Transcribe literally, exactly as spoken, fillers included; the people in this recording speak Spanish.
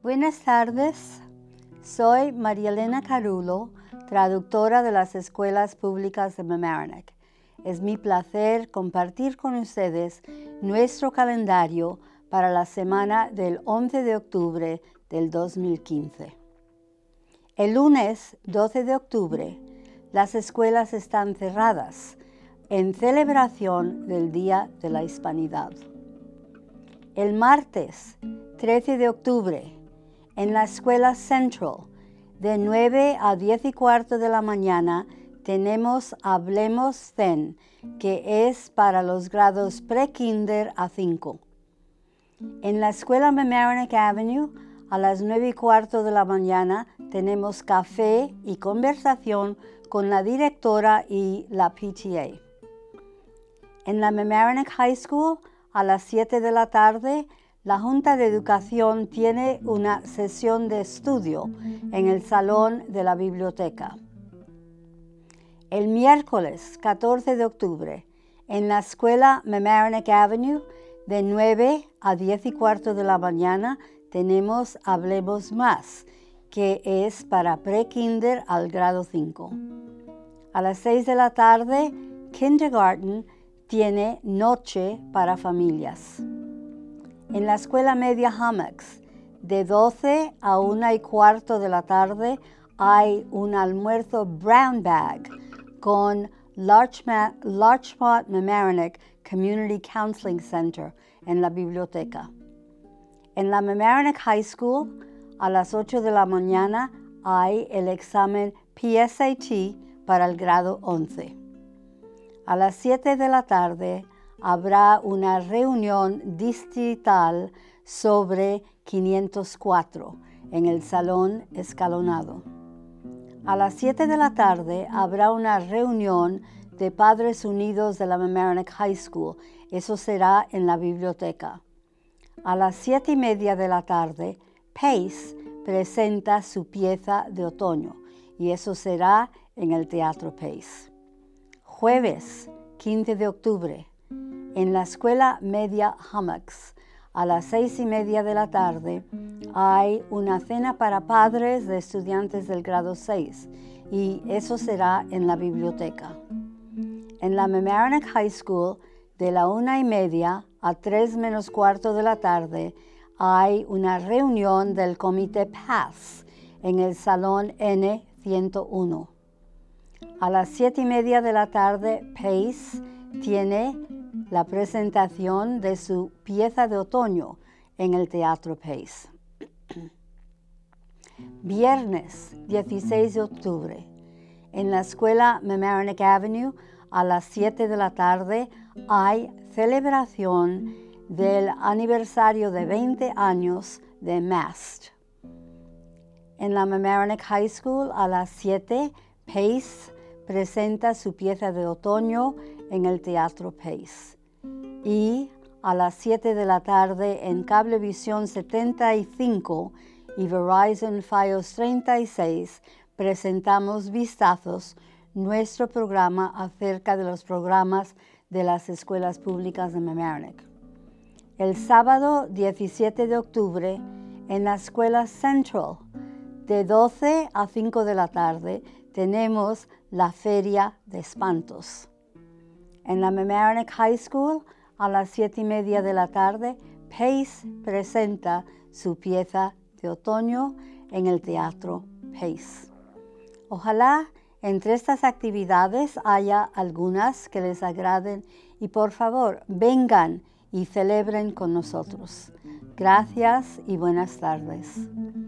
Buenas tardes, soy María Elena Carulo, traductora de las Escuelas Públicas de Mamaroneck. Es mi placer compartir con ustedes nuestro calendario para la semana del once de octubre del dos mil quince. El lunes doce de octubre, las escuelas están cerradas en celebración del Día de la Hispanidad. El martes trece de octubre, en la Escuela Central, de nueve a diez y cuarto de la mañana, tenemos Hablemos Zen, que es para los grados pre-kinder a cinco. En la Escuela Mamaroneck Avenue, a las nueve y cuarto de la mañana, tenemos café y conversación con la directora y la P T A. En la Mamaroneck High School, a las siete de la tarde, la Junta de Educación tiene una sesión de estudio en el salón de la biblioteca. El miércoles catorce de octubre, en la Escuela Mamaroneck Avenue, de nueve a diez y cuarto de la mañana, tenemos Hablemos Más, que es para pre-kinder al grado cinco. A las seis de la tarde, Kindergarten tiene Noche para Familias. En la Escuela Media Hummocks, de doce a una y cuarto de la tarde, hay un almuerzo brown bag con Larchmont, Larchmont Mamaroneck Community Counseling Center en la biblioteca. En la Mamaroneck High School, a las ocho de la mañana, hay el examen P S A T para el grado once. A las siete de la tarde, habrá una reunión distrital sobre quinientos cuatro en el salón escalonado. A las siete de la tarde habrá una reunión de Padres Unidos de la Mamaroneck High School. Eso será en la biblioteca. A las siete y media de la tarde, Pace presenta su pieza de otoño y eso será en el Teatro Pace. Jueves quince de octubre, en la Escuela Media Hummocks, a las seis y media de la tarde, hay una cena para padres de estudiantes del grado seis y eso será en la biblioteca. En la Mamaroneck High School, de la una y media a tres menos cuarto de la tarde, hay una reunión del Comité Paz en el Salón N ciento uno. A las siete y media de la tarde, Pace tiene la presentación de su pieza de otoño en el Teatro Pace. Viernes dieciséis de octubre, en la Escuela Mamaroneck Avenue, a las siete de la tarde, hay celebración del aniversario de veinte años de MAST. En la Mamaroneck High School, a las siete, Pace presenta su pieza de otoño en el Teatro Pace. Y a las siete de la tarde en Cablevisión setenta y cinco y Verizon Fios treinta y seis presentamos Vistazos, nuestro programa acerca de los programas de las escuelas públicas de Mamaroneck. El sábado diecisiete de octubre en la Escuela Central, de doce a cinco de la tarde, tenemos la Feria de Espantos. En la Mamaroneck High School, a las siete y media de la tarde, Pace presenta su pieza de otoño en el Teatro Pace. Ojalá entre estas actividades haya algunas que les agraden y por favor vengan y celebren con nosotros. Gracias y buenas tardes.